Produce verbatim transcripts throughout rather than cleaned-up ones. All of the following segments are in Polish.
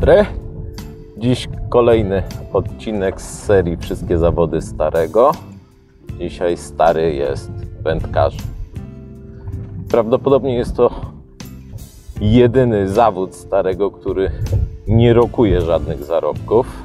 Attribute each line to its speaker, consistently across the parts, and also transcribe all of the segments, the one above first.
Speaker 1: dobry. Dziś kolejny odcinek z serii Wszystkie zawody starego. Dzisiaj stary jest wędkarzem. Prawdopodobnie jest to jedyny zawód starego, który nie rokuje żadnych zarobków,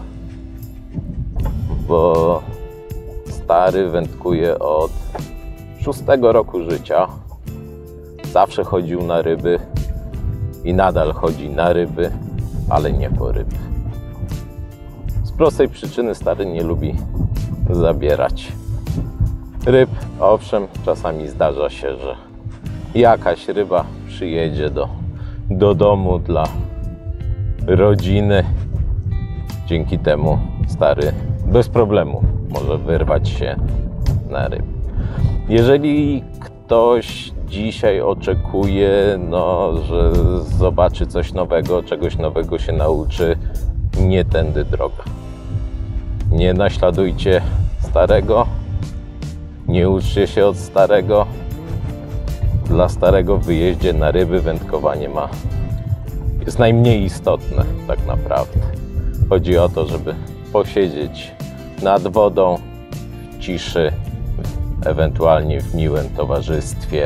Speaker 1: bo stary wędkuje od szóstego roku życia. Zawsze chodził na ryby i nadal chodzi na ryby, ale nie po ryby. Z prostej przyczyny stary nie lubi zabierać ryb. Owszem, czasami zdarza się, że jakaś ryba przyjedzie do, do domu dla rodziny. Dzięki temu stary bez problemu może wyrwać się na ryby. Jeżeli ktoś dzisiaj oczekuje, no, że zobaczy coś nowego, czegoś nowego się nauczy, nie tędy droga. Nie naśladujcie starego, nie uczcie się od starego. Dla starego w wyjeździe na ryby wędkowanie ma, jest najmniej istotne tak naprawdę. Chodzi o to, żeby posiedzieć nad wodą, w ciszy, ewentualnie w miłym towarzystwie,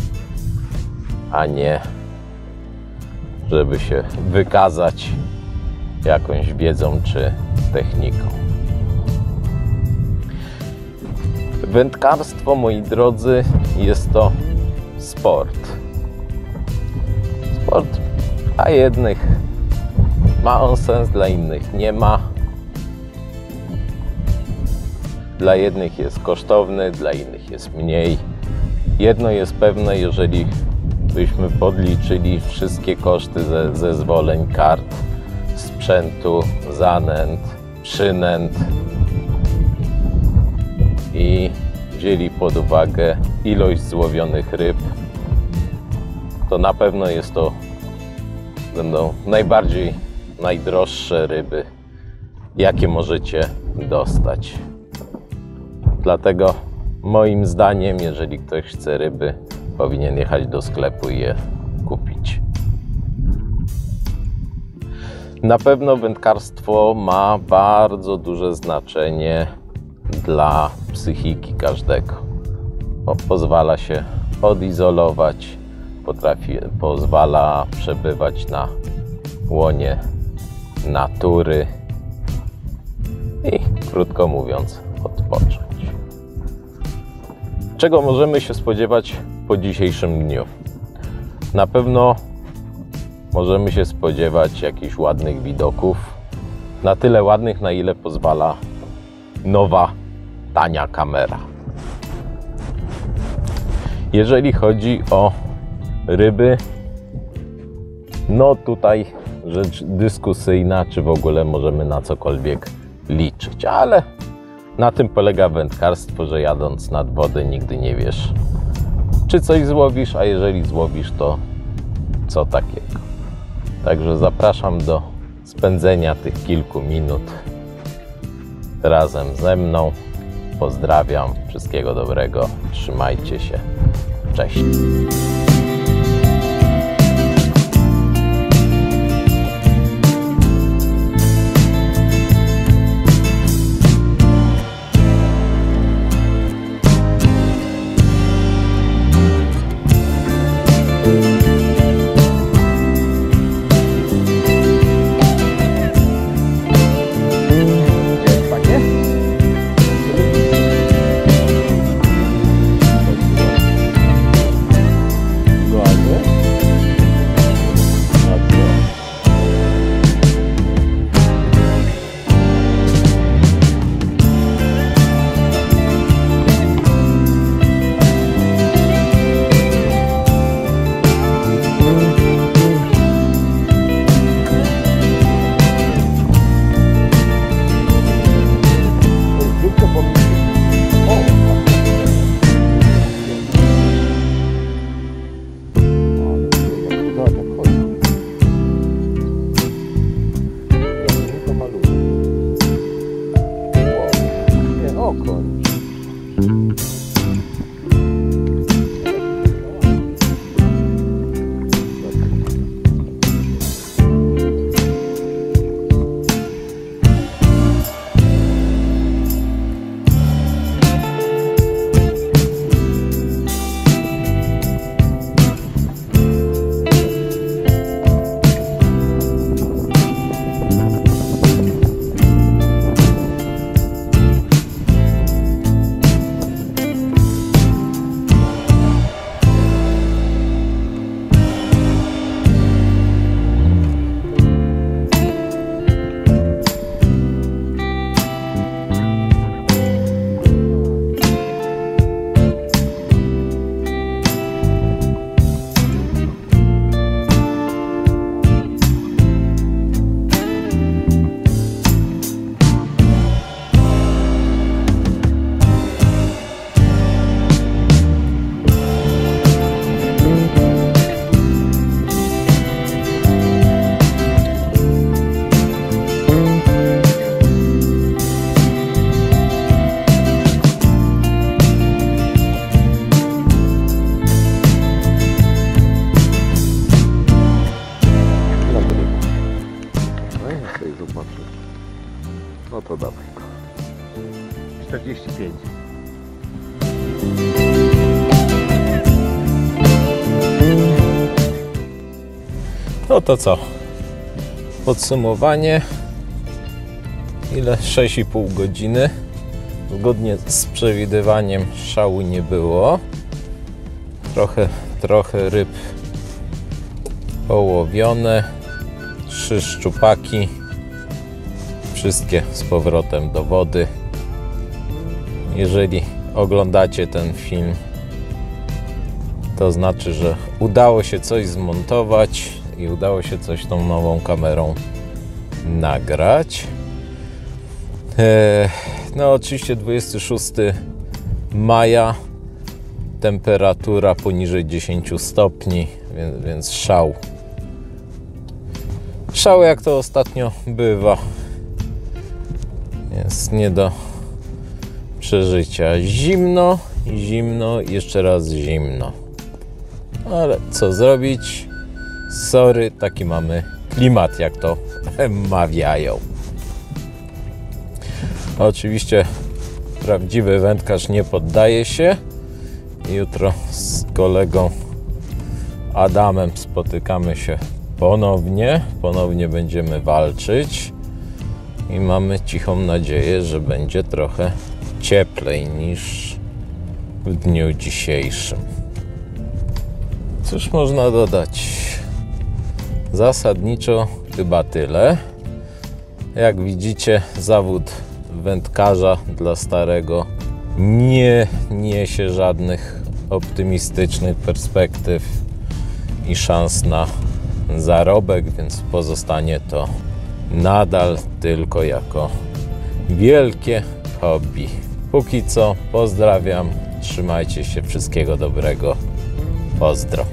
Speaker 1: a nie żeby się wykazać jakąś wiedzą czy techniką. Wędkarstwo, moi drodzy, jest to sport. Sport dla jednych ma on sens, dla innych nie ma. Dla jednych jest kosztowny, dla innych jest mniej. Jedno jest pewne, jeżeli byśmy podliczyli wszystkie koszty ze, zezwoleń, kart, sprzętu, zanęt, przynęt i wzięli pod uwagę ilość złowionych ryb, to na pewno jest to, będą najbardziej najdroższe ryby, jakie możecie dostać. Dlatego moim zdaniem, jeżeli ktoś chce ryby, powinien jechać do sklepu i je kupić. Na pewno wędkarstwo ma bardzo duże znaczenie dla psychiki każdego. Bo pozwala się odizolować, potrafi, pozwala przebywać na łonie natury i, krótko mówiąc, odpocząć. Czego możemy się spodziewać po dzisiejszym dniu? Na pewno możemy się spodziewać jakichś ładnych widoków. Na tyle ładnych, na ile pozwala nowa, tania kamera. Jeżeli chodzi o ryby, no tutaj rzecz dyskusyjna, czy w ogóle możemy na cokolwiek liczyć, ale na tym polega wędkarstwo, że jadąc nad wodę nigdy nie wiesz, czy coś złowisz, a jeżeli złowisz, to co takiego. Także zapraszam do spędzenia tych kilku minut razem ze mną. Pozdrawiam, wszystkiego dobrego, trzymajcie się, cześć. ja sobie zobaczę. No to dawaj go.
Speaker 2: czterdzieści pięć.
Speaker 1: No to co? Podsumowanie. Ile? sześć i pół godziny. Zgodnie z przewidywaniem szału nie było. Trochę, trochę ryb połowione. Trzy szczupaki. Wszystkie z powrotem do wody. Jeżeli oglądacie ten film, to znaczy, że udało się coś zmontować i udało się coś tą nową kamerą nagrać. No oczywiście dwudziestego szóstego maja, temperatura poniżej dziesięciu stopni, więc, więc szał. Szał, jak to ostatnio bywa, jest nie do przeżycia. Zimno, zimno, jeszcze raz zimno. Ale co zrobić? Sorry, taki mamy klimat, jak to mawiają. Oczywiście prawdziwy wędkarz nie poddaje się. Jutro z kolegą Adamem spotykamy się ponownie. Ponownie będziemy walczyć i mamy cichą nadzieję, że będzie trochę cieplej niż w dniu dzisiejszym. Cóż można dodać? Zasadniczo chyba tyle. Jak widzicie, zawód wędkarza dla starego nie niesie żadnych optymistycznych perspektyw i szans na zarobek, więc pozostanie to nadal tylko jako wielkie hobby. Póki co pozdrawiam, trzymajcie się, wszystkiego dobrego, pozdro.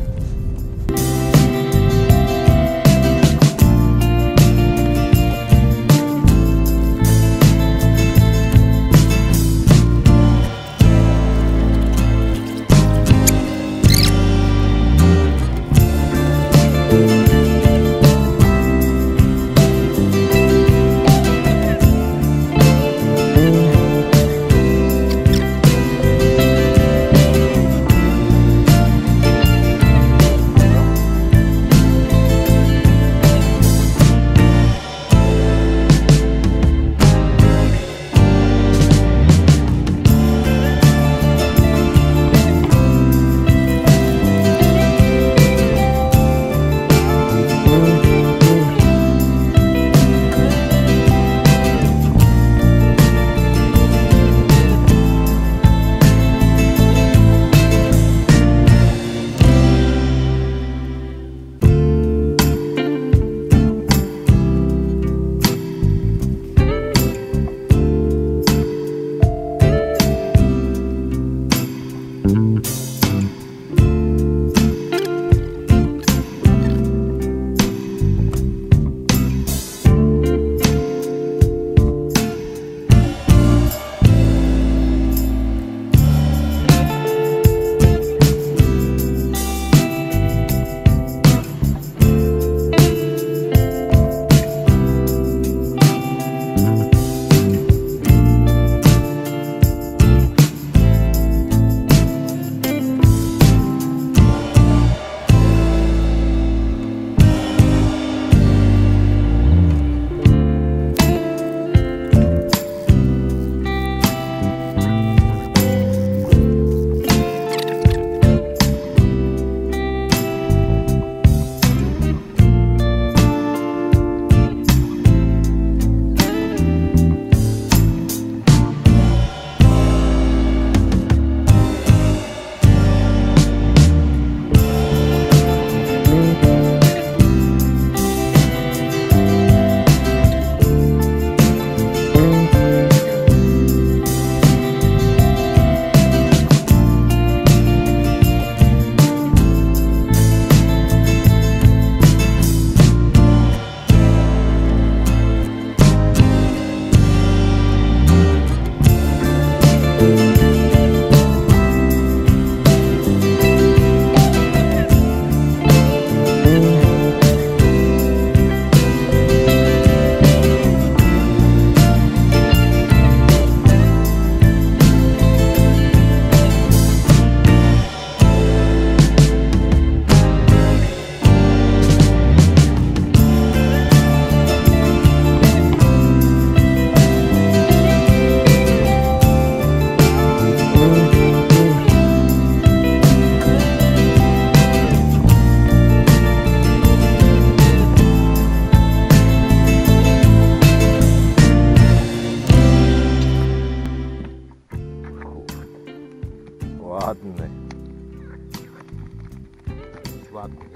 Speaker 2: gładko.